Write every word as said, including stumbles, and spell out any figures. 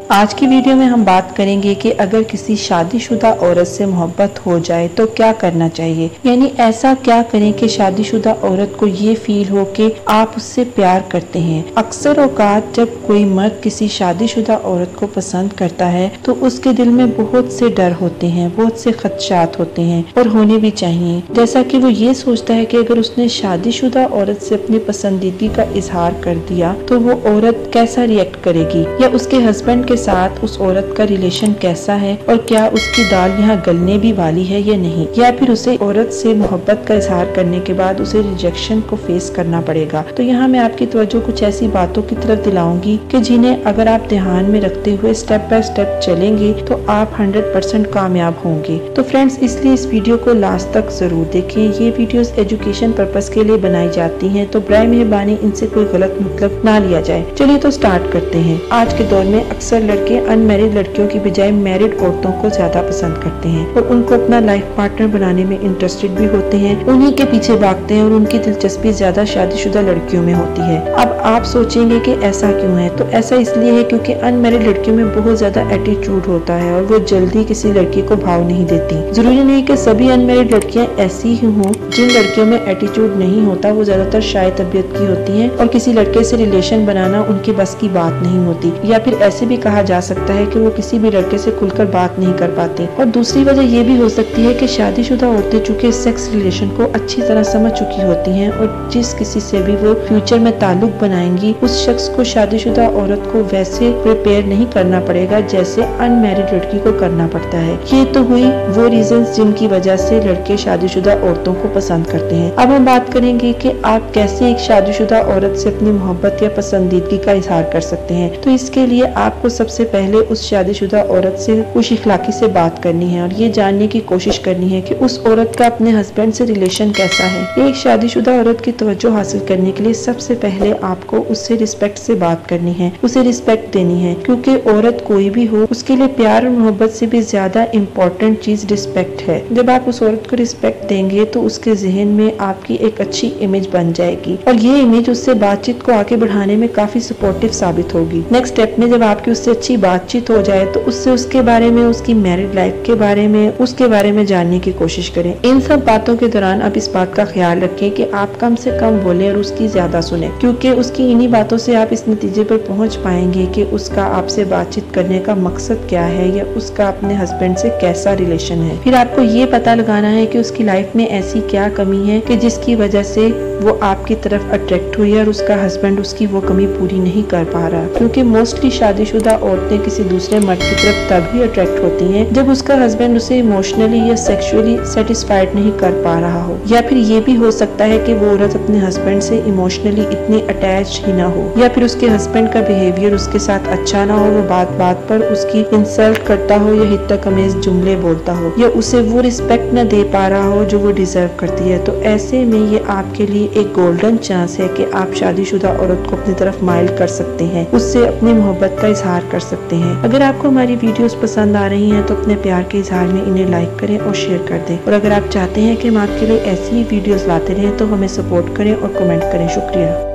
आज की वीडियो में हम बात करेंगे कि अगर किसी शादीशुदा औरत से मोहब्बत हो जाए तो क्या करना चाहिए। यानी ऐसा क्या करें कि शादीशुदा औरत को ये फील हो कि आप उससे प्यार करते हैं। अक्सर औकात जब कोई मर्द किसी शादीशुदा औरत को पसंद करता है तो उसके दिल में बहुत से डर होते हैं, बहुत से खदशात होते हैं और होने भी चाहिए। जैसा कि वो ये सोचता है कि अगर उसने शादीशुदा औरत से अपनी पसंदीदगी का इजहार कर दिया तो वो औरत कैसा रिएक्ट करेगी, या उसके हस्बैंड के साथ उस औरत का रिलेशन कैसा है और क्या उसकी दाल यहाँ गलने भी वाली है या नहीं, या फिर उसे औरत से मोहब्बत का इजहार करने के बाद उसे रिजेक्शन को फेस करना पड़ेगा। तो यहाँ मैं आपकी तवज्जो कुछ ऐसी बातों की तरफ दिलाऊंगी कि जिन्हें अगर आप ध्यान में रखते हुए स्टेप बाय स्टेप चलेंगे तो आप हंड्रेड परसेंट कामयाब होंगे। तो फ्रेंड्स, इसलिए इस वीडियो को लास्ट तक जरूर देखें। ये वीडियोस एजुकेशन पर्पस के लिए बनाई जाती हैं, तो बराए मेहरबानी इनसे कोई गलत मतलब ना लिया जाए। चलिए तो स्टार्ट करते हैं। आज के दौर में अक्सर लड़के अनमैरिड लड़कियों की बजाय मैरिड औरतों को ज्यादा पसंद करते हैं और उनको अपना लाइफ पार्टनर बनाने में इंटरेस्टेड भी होते हैं, उन्हीं के पीछे भागते हैं और उनकी दिलचस्पी ज्यादा शादीशुदा लड़कियों में होती है। अब आप सोचेंगे कि ऐसा क्यों है, तो ऐसा इसलिए है क्योंकि अनमैरिड लड़कियों में बहुत ज्यादा एटीट्यूड होता है और वो जल्दी किसी लड़की को भाव नहीं देती। जरूरी नहीं कि सभी अनमैरिड लड़कियां ऐसी ही हों। जिन लड़कियों में एटीट्यूड नहीं होता वो ज्यादातर शाय तबीयत की होती हैं और किसी लड़के से रिलेशन बनाना उनकी बस की बात नहीं होती, या फिर ऐसे भी कहा जा सकता है कि वो किसी भी लड़के से खुलकर बात नहीं कर पाती। और दूसरी वजह ये भी हो सकती है कि शादीशुदा औरतें चूंकि सेक्स रिलेशन को अच्छी तरह समझ चुकी होती हैं और जिस किसी से भी वो फ्यूचर में ताल्लुक बनाएंगी उस शख्स को शादीशुदा औरत को वैसे प्रिपेयर नहीं करना पड़ेगा जैसे अनमैरिड लड़की को करना पड़ता है। ये तो हुई वो रीजंस जिनकी वजह से लड़के शादीशुदा औरतों को पसंद करते हैं। अब हम बात करेंगे कि आप कैसे एक शादीशुदा औरत से अपनी मोहब्बत या पसंदीदगी का इजहार कर सकते हैं। तो इसके लिए आपको सबसे पहले उस शादीशुदा औरत से खुश इखलाकी से बात करनी है और ये जानने की कोशिश करनी है कि उस औरत का अपने हस्बैंड से रिलेशन कैसा है। एक शादीशुदा औरत की तवज्जो हासिल करने के लिए सबसे पहले आपको उससे रिस्पेक्ट से बात करनी है, उसे रिस्पेक्ट देनी है, क्योंकि औरत कोई भी हो उसके लिए प्यार और मोहब्बत से भी ज्यादा इम्पोर्टेंट चीज रिस्पेक्ट है। जब आप उस औरत को रिस्पेक्ट देंगे तो उसके जहन में आपकी एक अच्छी इमेज बन जाएगी और ये इमेज उससे बातचीत को आगे बढ़ाने में काफी सपोर्टिव साबित होगी। नेक्स्ट स्टेप में जब आपकी उससे अच्छी बातचीत हो जाए तो उससे उसके बारे में, उसकी मैरिड लाइफ के बारे में, उसके बारे में जानने की कोशिश करें। इन सब बातों के दौरान आप इस बात का ख्याल रखें कि आप कम से कम बोले और उसकी ज्यादा सुने, क्योंकि उसकी इन्हीं बातों से आप इस नतीजे पर पहुंच पाएंगे कि उसका आपसे बातचीत करने का मकसद क्या है या उसका अपने हस्बैंड से कैसा रिलेशन है। फिर आपको ये पता लगाना है कि उसकी लाइफ में ऐसी क्या कमी है कि जिसकी वजह से वो आपकी तरफ अट्रैक्ट हुई है और उसका हस्बैंड उसकी वो कमी पूरी नहीं कर पा रहा। क्योंकि मोस्टली शादीशुदा औरतें किसी दूसरे मर्द की तरफ तभी अट्रैक्ट होती हैं जब उसका हस्बैंड उसे इमोशनली या सेक्सुअली सेटिस्फाइड नहीं कर पा रहा हो, या फिर ये भी हो सकता है कि वो औरत अपने हस्बैंड से इमोशनली इतनी अटैच ही ना हो, या फिर उसके हस्बैंड का बिहेवियर उसके साथ अच्छा ना हो, वो बात बात पर उसकी इंसल्ट करता हो या हित्ता कमीज जुमले बोलता हो, या उसे वो रिस्पेक्ट न दे पा रहा हो जो वो डिजर्व करती है। तो ऐसे में ये आपके लिए एक गोल्डन चांस है कि आप शादीशुदा औरत को अपनी तरफ माइल कर सकते हैं, उससे अपनी मोहब्बत का इजहार कर सकते हैं। अगर आपको हमारी वीडियोस पसंद आ रही हैं तो अपने प्यार के इजहार में इन्हें लाइक करें और शेयर कर दें, और अगर आप चाहते हैं कि हम आपके लिए ऐसी ही वीडियोस लाते रहें तो हमें सपोर्ट करें और कमेंट करें। शुक्रिया।